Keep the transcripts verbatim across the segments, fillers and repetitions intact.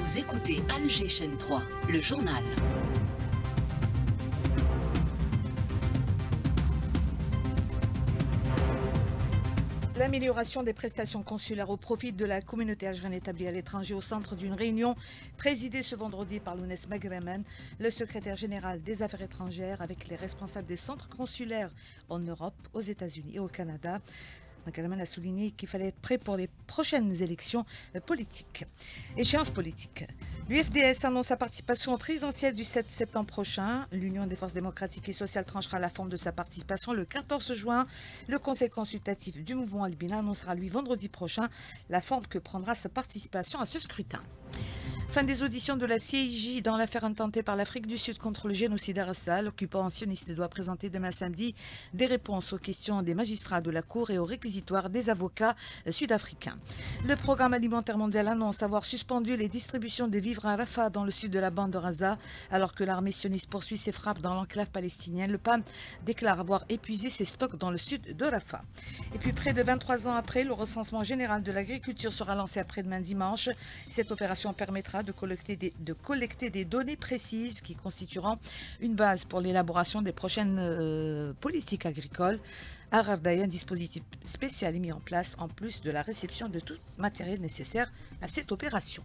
Vous écoutez Alger chaîne trois, le journal. L'amélioration des prestations consulaires au profit de la communauté algérienne établie à l'étranger au centre d'une réunion présidée ce vendredi par Lounès Maghreman, le secrétaire général des Affaires étrangères, avec les responsables des centres consulaires en Europe, aux États-Unis et au Canada. Maghreman a souligné qu'il fallait être prêt pour les prochaines élections politiques. Échéance politique. L'U F D S annonce sa participation aux présidentielles du sept septembre prochain. L'Union des forces démocratiques et sociales tranchera la forme de sa participation le quatorze juin. Le conseil consultatif du mouvement Albina annoncera lui vendredi prochain la forme que prendra sa participation à ce scrutin. Fin des auditions de la C I J dans l'affaire intentée par l'Afrique du Sud contre le génocide Arassa. L'occupant sioniste doit présenter demain samedi des réponses aux questions des magistrats de la Cour et aux réquisitoires des avocats sud-africains. Le programme alimentaire mondial annonce avoir suspendu les distributions de vivres à Rafah dans le sud de la bande de Gaza, alors que l'armée sioniste poursuit ses frappes dans l'enclave palestinienne. Le P A M déclare avoir épuisé ses stocks dans le sud de Rafah. Et puis près de vingt-trois ans après, le recensement général de l'agriculture sera lancé après-demain dimanche. Cette opération permettra de collecter, des, de collecter des données précises qui constitueront une base pour l'élaboration des prochaines euh, politiques agricoles. À Rardaï, un dispositif spécial est mis en place en plus de la réception de tout matériel nécessaire à cette opération.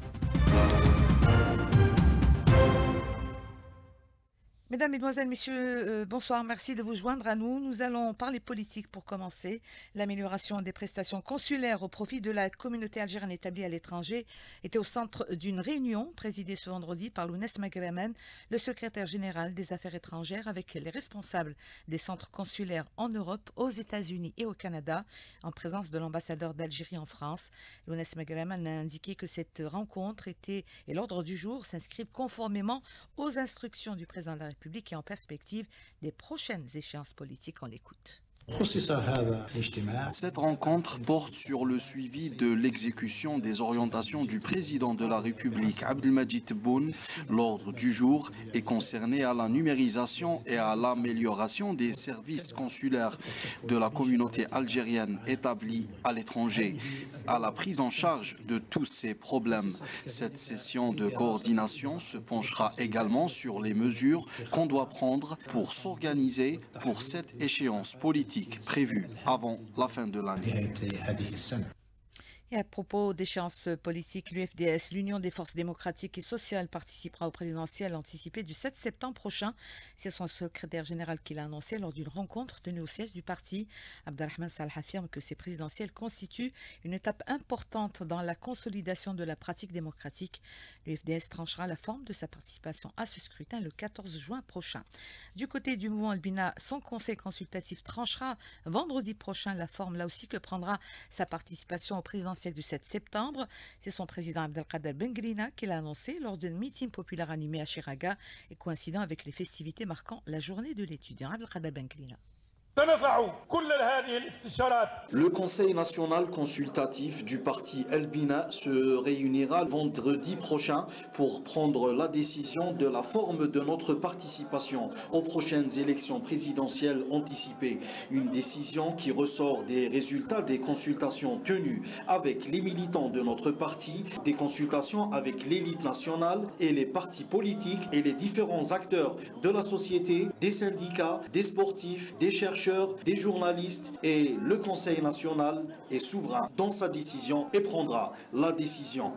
Mesdames, Mesdemoiselles, Messieurs, euh, bonsoir, merci de vous joindre à nous. Nous allons parler politique pour commencer. L'amélioration des prestations consulaires au profit de la communauté algérienne établie à l'étranger était au centre d'une réunion présidée ce vendredi par Lounès Maghreman, le secrétaire général des Affaires étrangères, avec les responsables des centres consulaires en Europe, aux États-Unis et au Canada, en présence de l'ambassadeur d'Algérie en France. Lounès Maghreman a indiqué que cette rencontre était, et l'ordre du jour s'inscrivent conformément aux instructions du président de la République et en perspective des prochaines échéances politiques. On l'écoute. Cette rencontre porte sur le suivi de l'exécution des orientations du président de la République, Abdelmadjid Tebboune. L'ordre du jour est concerné à la numérisation et à l'amélioration des services consulaires de la communauté algérienne établie à l'étranger, à la prise en charge de tous ces problèmes. Cette session de coordination se penchera également sur les mesures qu'on doit prendre pour s'organiser pour cette échéance politique prévue avant la fin de l'année. Et à propos d'échéances politiques, l'U F D S, l'Union des forces démocratiques et sociales, participera au présidentiel anticipé du sept septembre prochain. C'est son secrétaire général qui l'a annoncé lors d'une rencontre tenue au siège du parti. Abdelrahman Salah affirme que ces présidentielles constituent une étape importante dans la consolidation de la pratique démocratique. L'U F D S tranchera la forme de sa participation à ce scrutin le quatorze juin prochain. Du côté du mouvement Albina, son conseil consultatif tranchera vendredi prochain la forme là aussi que prendra sa participation au présidentiel du sept septembre. C'est son président Abdelkader Bengrina qui l'a annoncé lors d'un meeting populaire animé à Chiraga et coïncidant avec les festivités marquant la journée de l'étudiant. Abdelkader Bengrina. Le Conseil national consultatif du parti Albina se réunira vendredi prochain pour prendre la décision de la forme de notre participation aux prochaines élections présidentielles anticipées. Une décision qui ressort des résultats des consultations tenues avec les militants de notre parti, des consultations avec l'élite nationale et les partis politiques et les différents acteurs de la société, des syndicats, des sportifs, des chercheurs, des journalistes, et le Conseil national est souverain dans sa décision et prendra la décision.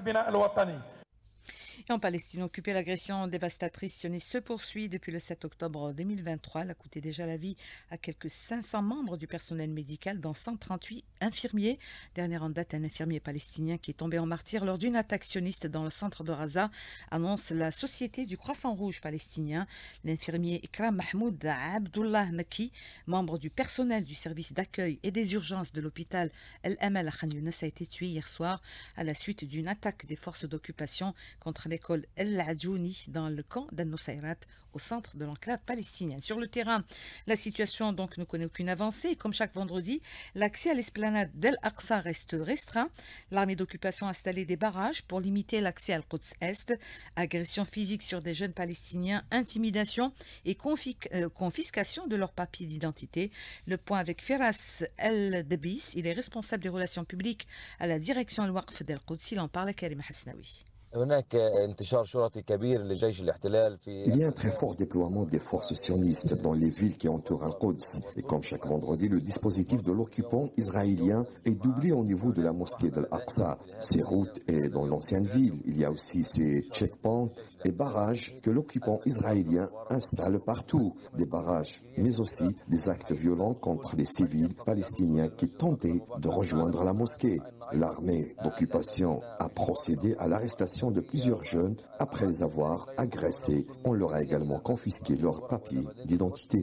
Et en Palestine occupée, l'agression dévastatrice sioniste se poursuit depuis le sept octobre deux mille vingt-trois. Elle a coûté déjà la vie à quelques cinq cents membres du personnel médical, dont cent trente-huit infirmiers. Dernière en date, un infirmier palestinien qui est tombé en martyr lors d'une attaque sioniste dans le centre de Gaza, annonce la Société du Croissant Rouge palestinien. L'infirmier Ikram Mahmoud Abdullah Maki, membre du personnel du service d'accueil et des urgences de l'hôpital El Amal à Khan Younes, a été tué hier soir à la suite d'une attaque des forces d'occupation contre l'école El Adjouni dans le camp d'Al-Nusayrat au centre de l'enclave palestinienne. Sur le terrain, la situation donc ne connaît aucune avancée. Et comme chaque vendredi, l'accès à l'esplanade d'El-Aqsa reste restreint. L'armée d'occupation a installé des barrages pour limiter l'accès à Al-Quds Est. Agression physique sur des jeunes Palestiniens, intimidation et confis- euh, confiscation de leurs papiers d'identité. Le point avec Firas El-Debis, il est responsable des relations publiques à la direction Al-Waqf d'Al-Quds. Il en parle à Karim Hasnaoui. Il y a un très fort déploiement des forces sionistes dans les villes qui entourent Al-Quds. Et comme chaque vendredi, le dispositif de l'occupant israélien est doublé au niveau de la mosquée de l'Aqsa. Ces routes et dans l'ancienne ville, il y a aussi ces checkpoints et barrages que l'occupant israélien installe partout. Des barrages, mais aussi des actes violents contre les civils palestiniens qui tentaient de rejoindre la mosquée. L'armée d'occupation a procédé à l'arrestation de plusieurs jeunes après les avoir agressés. On leur a également confisqué leurs papiers d'identité.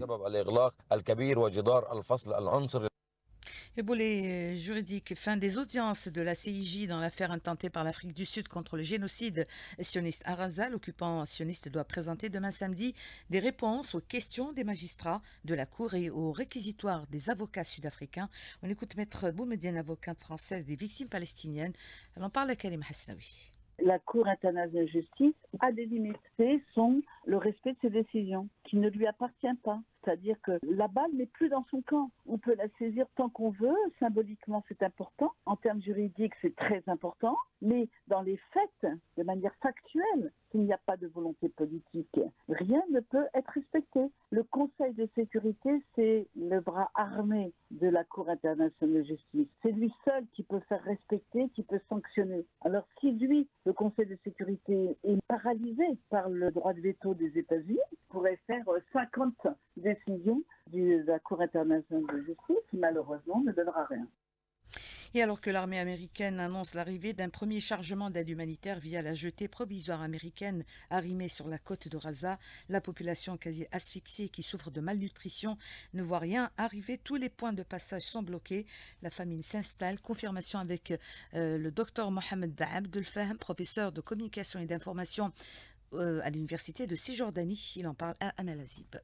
Et boulet juridique, fin des audiences de la C I J dans l'affaire intentée par l'Afrique du Sud contre le génocide sioniste à Gaza. L'occupant sioniste doit présenter demain samedi des réponses aux questions des magistrats de la Cour et aux réquisitoires des avocats sud-africains. On écoute Maître Boumediene, avocate française des victimes palestiniennes. Elle en parle à Karim Hasnaoui. La Cour internationale de justice a des limites. C'est son le respect de ses décisions, qui ne lui appartient pas. C'est-à-dire que la balle n'est plus dans son camp. On peut la saisir tant qu'on veut. Symboliquement, c'est important. En termes juridiques, c'est très important. Mais dans les faits, de manière factuelle, s'il n'y a pas de volonté politique, rien ne peut être respecté. Le Conseil de sécurité, c'est le bras armé de la Cour internationale de justice. C'est lui seul qui peut faire respecter, qui peut sanctionner. Alors si lui, le Conseil de sécurité, est paralysé par le droit de veto des États-Unis, il pourrait faire cinquante décisions de la Cour internationale de justice qui malheureusement ne donnera rien. Et alors que l'armée américaine annonce l'arrivée d'un premier chargement d'aide humanitaire via la jetée provisoire américaine arrimée sur la côte de Gaza, la population quasi asphyxiée qui souffre de malnutrition ne voit rien arriver. Tous les points de passage sont bloqués. La famine s'installe. Confirmation avec euh, le docteur Mohamed Abdel Fahem, professeur de communication et d'information euh, à l'université de Cisjordanie. Il en parle à Amal Azib.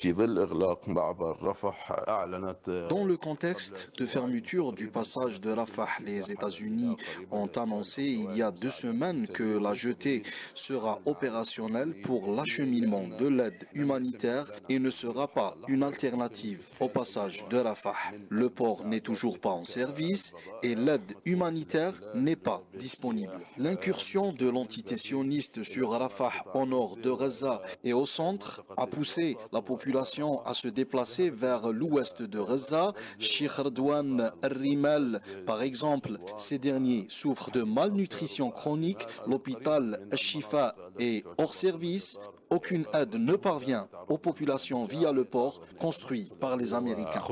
Dans le contexte de fermeture du passage de Rafah, les États-Unis ont annoncé il y a deux semaines que la jetée sera opérationnelle pour l'acheminement de l'aide humanitaire et ne sera pas une alternative au passage de Rafah. Le port n'est toujours pas en service et l'aide humanitaire n'est pas disponible. L'incursion de l'entité sioniste sur Rafah au nord de Gaza et au centre a poussé la population à se déplacer vers l'ouest de Gaza, Sheikh Redouane Rimel par exemple. Ces derniers souffrent de malnutrition chronique. L'hôpital Shifa est hors service. Aucune aide ne parvient aux populations via le port construit par les Américains.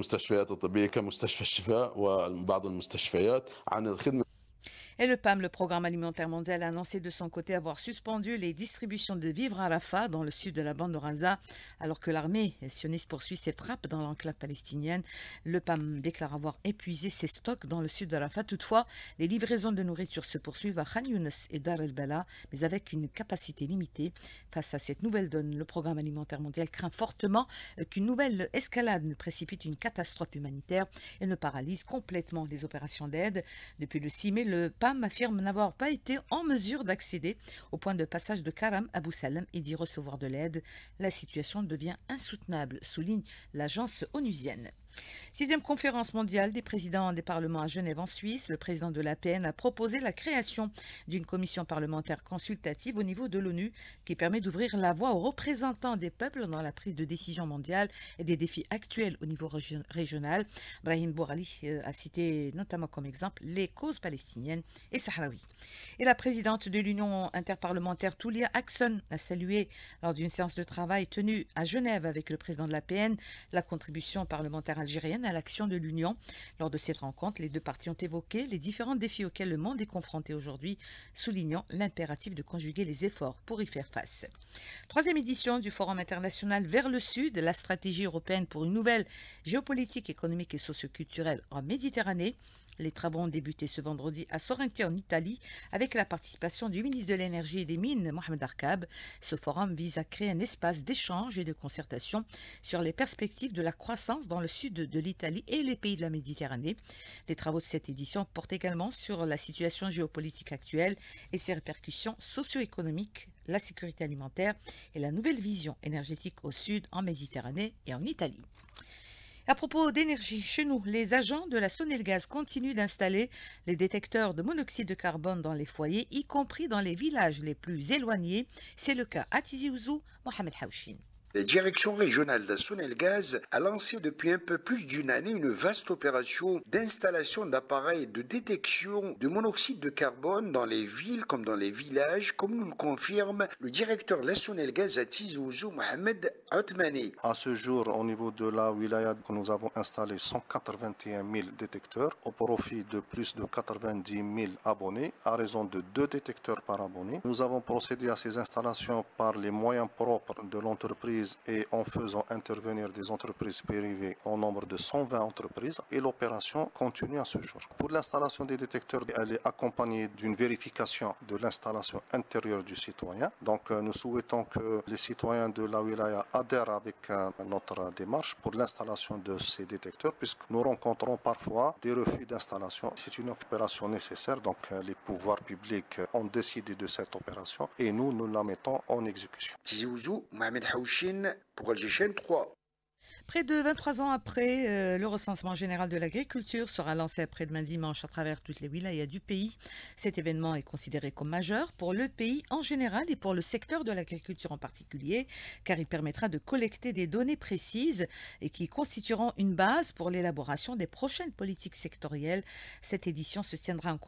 Et le P A M, le Programme alimentaire mondial, a annoncé de son côté avoir suspendu les distributions de vivres à Rafah, dans le sud de la bande de Gaza, alors que l'armée sioniste poursuit ses frappes dans l'enclave palestinienne. Le P A M déclare avoir épuisé ses stocks dans le sud de Rafah. Toutefois, les livraisons de nourriture se poursuivent à Khan Younes et Dar el-Bala, mais avec une capacité limitée. Face à cette nouvelle donne, le Programme alimentaire mondial craint fortement qu'une nouvelle escalade ne précipite une catastrophe humanitaire et ne paralyse complètement les opérations d'aide. Depuis le six mai, le P A M affirme n'avoir pas été en mesure d'accéder au point de passage de Karam Abou Salem et d'y recevoir de l'aide. La situation devient insoutenable, souligne l'agence onusienne. Sixième conférence mondiale des présidents des parlements à Genève en Suisse. Le président de l'A P N a proposé la création d'une commission parlementaire consultative au niveau de l'ONU qui permet d'ouvrir la voie aux représentants des peuples dans la prise de décision mondiale et des défis actuels au niveau région régional. Brahim Bourali a cité notamment comme exemple les causes palestiniennes et sahraouies. Et la présidente de l'Union interparlementaire Toulia Axon a salué lors d'une séance de travail tenue à Genève avec le président de l'A P N la contribution parlementaire algérienne à l'action de l'Union. Lors de cette rencontre, les deux parties ont évoqué les différents défis auxquels le monde est confronté aujourd'hui, soulignant l'impératif de conjuguer les efforts pour y faire face. Troisième édition du Forum international vers le Sud, la stratégie européenne pour une nouvelle géopolitique économique et socioculturelle en Méditerranée. Les travaux ont débuté ce vendredi à Sorrento en Italie avec la participation du ministre de l'Énergie et des Mines, Mohamed Arkab. Ce forum vise à créer un espace d'échange et de concertation sur les perspectives de la croissance dans le sud de l'Italie et les pays de la Méditerranée. Les travaux de cette édition portent également sur la situation géopolitique actuelle et ses répercussions socio-économiques, la sécurité alimentaire et la nouvelle vision énergétique au sud, en Méditerranée et en Italie. À propos d'énergie, chez nous, les agents de la Sonelgaz continuent d'installer les détecteurs de monoxyde de carbone dans les foyers, y compris dans les villages les plus éloignés. C'est le cas à Tizi Ouzou, Mohamed Haouchine. La direction régionale de Sonelgaz a lancé depuis un peu plus d'une année une vaste opération d'installation d'appareils de détection de monoxyde de carbone dans les villes comme dans les villages, comme nous le confirme le directeur de la Sonelgaz à Tizi Ouzou, Mohamed Othmani. À ce jour, au niveau de la wilaya, nous avons installé cent quatre-vingt-un mille détecteurs au profit de plus de quatre-vingt-dix mille abonnés, à raison de deux détecteurs par abonné. Nous avons procédé à ces installations par les moyens propres de l'entreprise et en faisant intervenir des entreprises privées au nombre de cent vingt entreprises, et l'opération continue à ce jour. Pour l'installation des détecteurs, elle est accompagnée d'une vérification de l'installation intérieure du citoyen. Donc nous souhaitons que les citoyens de la wilaya adhèrent avec notre démarche pour l'installation de ces détecteurs, puisque nous rencontrons parfois des refus d'installation. C'est une opération nécessaire, donc les pouvoirs publics ont décidé de cette opération et nous, nous la mettons en exécution. Tizi Ouzou, Mohamed Haouchine pour Al J C N trois. Près de vingt-trois ans après, euh, le recensement général de l'agriculture sera lancé après-demain dimanche à travers toutes les wilayas du pays. Cet événement est considéré comme majeur pour le pays en général et pour le secteur de l'agriculture en particulier, car il permettra de collecter des données précises et qui constitueront une base pour l'élaboration des prochaines politiques sectorielles. Cette édition se tiendra en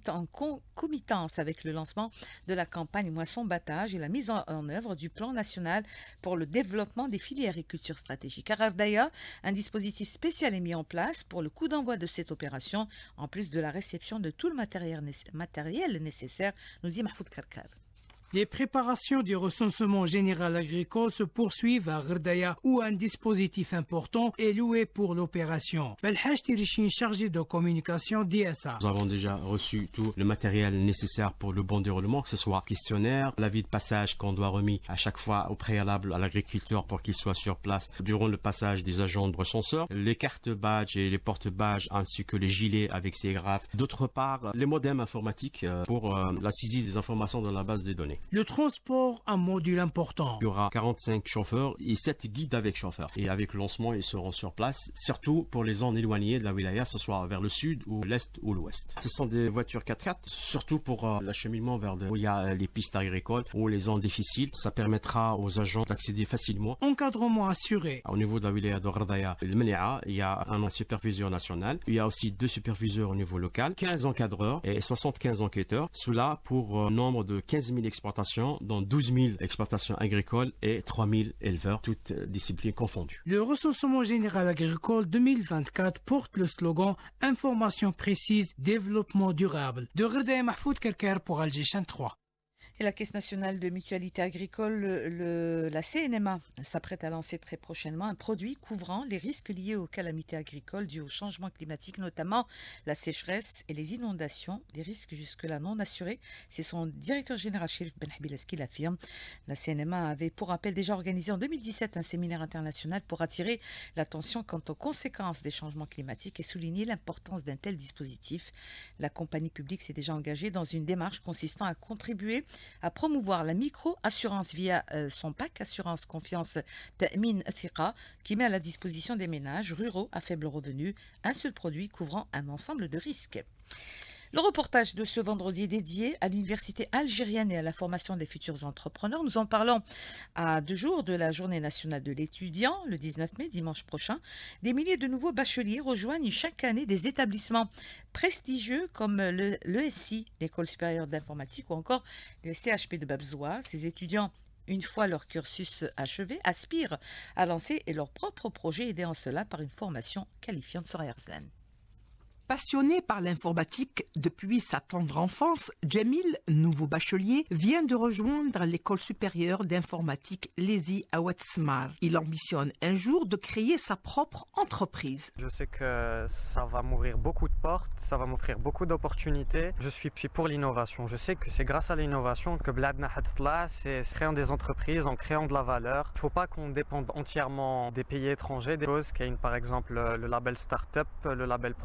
concomitance avec le lancement de la campagne moisson-battage et la mise en, en œuvre du plan national pour le développement des filières agriculture stratégique. D'ailleurs, un dispositif spécial est mis en place pour le coup d'envoi de cette opération, en plus de la réception de tout le matériel, matériel nécessaire, nous dit Mahfoud Karkar. Les préparations du recensement général agricole se poursuivent à Gherdaya où un dispositif important est loué pour l'opération. Belhaj Tirichin, chargé de communication d'I S A. Nous avons déjà reçu tout le matériel nécessaire pour le bon déroulement, que ce soit questionnaire, l'avis de passage qu'on doit remettre à chaque fois au préalable à l'agriculteur pour qu'il soit sur place durant le passage des agents de recenseurs, les cartes badges et les porte-badges ainsi que les gilets avec ces graphes. D'autre part, les modems informatiques pour la saisie des informations dans la base des données. Le transport, un module important. Il y aura quarante-cinq chauffeurs et sept guides avec chauffeurs. Et avec le lancement, ils seront sur place, surtout pour les zones éloignées de la wilaya, que ce soit vers le sud ou l'est ou l'ouest. Ce sont des voitures quatre quatre, surtout pour euh, l'acheminement vers de, où il y a les pistes agricoles ou les zones difficiles. Ça permettra aux agents d'accéder facilement. Encadrement assuré. Au niveau de la wilaya de Gherdaya, le Menia, il y a un superviseur national. Il y a aussi deux superviseurs au niveau local, quinze encadreurs et soixante-quinze enquêteurs. Cela pour un euh, nombre de quinze mille exploitations, dont douze mille exploitations agricoles et trois mille éleveurs, toutes disciplines confondues. Le recensement général agricole deux mille vingt-quatre porte le slogan « Information précise, développement durable ». De Gherdaya, Mahfoud Karkar pour Al J C N trois. Et la Caisse nationale de mutualité agricole, le, le, la C N M A, s'apprête à lancer très prochainement un produit couvrant les risques liés aux calamités agricoles dues au changement climatique, notamment la sécheresse et les inondations, des risques jusque-là non assurés. C'est son directeur général, Chérif Benhabiles, qui l'affirme. La C N M A avait, pour rappel, déjà organisé en deux mille dix-sept un séminaire international pour attirer l'attention quant aux conséquences des changements climatiques et souligner l'importance d'un tel dispositif. La compagnie publique s'est déjà engagée dans une démarche consistant à contribuer à promouvoir la micro-assurance via euh, son pack Assurance Confiance Ta'min Thiqa qui met à la disposition des ménages ruraux à faible revenu un seul produit couvrant un ensemble de risques. Le reportage de ce vendredi est dédié à l'université algérienne et à la formation des futurs entrepreneurs. Nous en parlons à deux jours de la journée nationale de l'étudiant, le dix-neuf mai, dimanche prochain. Des milliers de nouveaux bacheliers rejoignent chaque année des établissements prestigieux comme le, l'E S I, l'École supérieure d'informatique, ou encore le C H P de Babzoua. Ces étudiants, une fois leur cursus achevé, aspirent à lancer leur propre projet, aidés en cela par une formation qualifiante sur Arzlan. Passionné par l'informatique depuis sa tendre enfance, Djamil, nouveau bachelier, vient de rejoindre l'école supérieure d'informatique Lezi à Ouatsmar. Il ambitionne un jour de créer sa propre entreprise. Je sais que ça va m'ouvrir beaucoup de portes, ça va m'offrir beaucoup d'opportunités. Je suis pour l'innovation. Je sais que c'est grâce à l'innovation que Bladna Hatla, c'est en créant des entreprises, en créant de la valeur. Il ne faut pas qu'on dépende entièrement des pays étrangers, des choses comme par exemple le label Startup, le label Projet Innovant.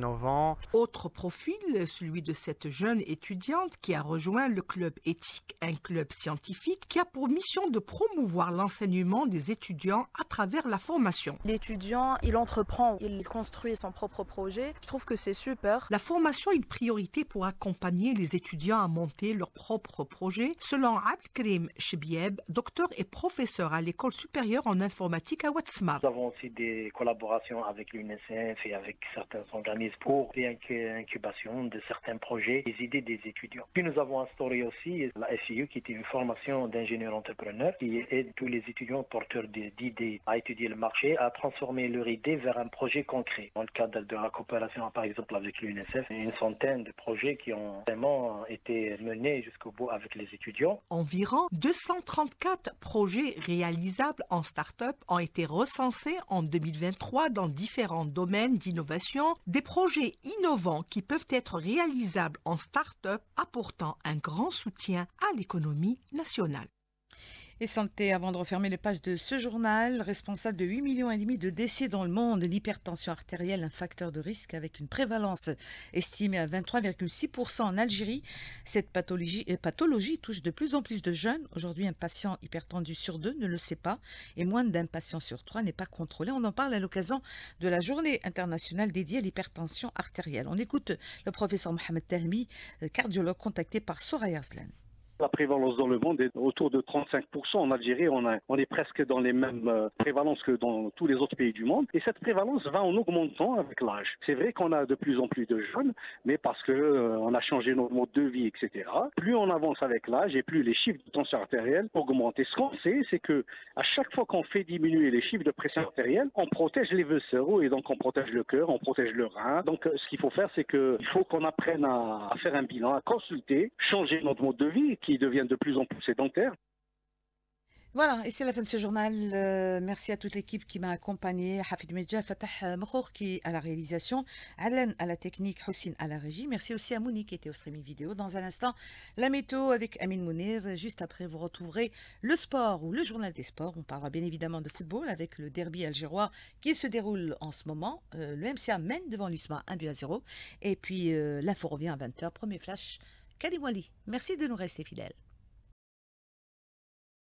innovant. Autre profil, celui de cette jeune étudiante qui a rejoint le club éthique, un club scientifique qui a pour mission de promouvoir l'enseignement des étudiants à travers la formation. L'étudiant, il entreprend, il construit son propre projet. Je trouve que c'est super. La formation est une priorité pour accompagner les étudiants à monter leur propre projet, selon Abdelkrim Chebieb, docteur et professeur à l'école supérieure en informatique à Ouatsmar. Nous avons aussi des collaborations avec l'U N S F et avec certains organismes pour l'incubation de certains projets, des idées des étudiants. Puis nous avons instauré aussi la F I U qui était une formation d'ingénieurs entrepreneurs qui aide tous les étudiants porteurs d'idées à étudier le marché, à transformer leur idée vers un projet concret. Dans le cadre de la coopération par exemple avec l'U N S F, une centaine de projets qui ont vraiment été menés jusqu'au bout avec les étudiants. Environ deux cent trente-quatre projets réalisables en start-up ont été recensés en deux mille vingt-trois dans différents domaines d'innovation, des projets innovants qui peuvent être réalisables en start-up apportant un grand soutien à l'économie nationale. Et santé, avant de refermer les pages de ce journal, responsable de huit millions et demi de décès dans le monde, l'hypertension artérielle, un facteur de risque avec une prévalence estimée à vingt-trois virgule six pour cent en Algérie. Cette pathologie, pathologie touche de plus en plus de jeunes. Aujourd'hui, un patient hypertendu sur deux ne le sait pas et moins d'un patient sur trois n'est pas contrôlé. On en parle à l'occasion de la journée internationale dédiée à l'hypertension artérielle. On écoute le professeur Mohamed Tahmi, cardiologue contacté par Soraya Arslan. La prévalence dans le monde est autour de trente-cinq pour cent. En Algérie, on, a, on est presque dans les mêmes euh, prévalences que dans tous les autres pays du monde. Et cette prévalence va en augmentant avec l'âge. C'est vrai qu'on a de plus en plus de jeunes, mais parce qu'on euh, a changé notre mode de vie, et cetera. Plus on avance avec l'âge et plus les chiffres de tension artérielle augmentent. Et ce qu'on sait, c'est que à chaque fois qu'on fait diminuer les chiffres de pression artérielle, on protège les vaisseaux et donc on protège le cœur, on protège le rein. Donc ce qu'il faut faire, c'est qu'il faut qu'on apprenne à, à faire un bilan, à consulter, changer notre mode de vie, qui deviennent de plus en plus sédentaires. Voilà, et c'est la fin de ce journal. Euh, merci à toute l'équipe qui m'a accompagné. Hafid Medja, Fatah Mokhour qui à la réalisation, Alan à la technique, Houssine à la régie. Merci aussi à Monique qui était au streaming vidéo. Dans un instant, la météo avec Amine Mounir. Juste après, vous retrouverez le sport ou le journal des sports. On parlera bien évidemment de football avec le derby algérois qui se déroule en ce moment. Euh, le M C A mène devant l'U S M A un but à zéro. Et puis euh, l'info revient à vingt heures. Premier flash, Karim Wali. Merci de nous rester fidèles.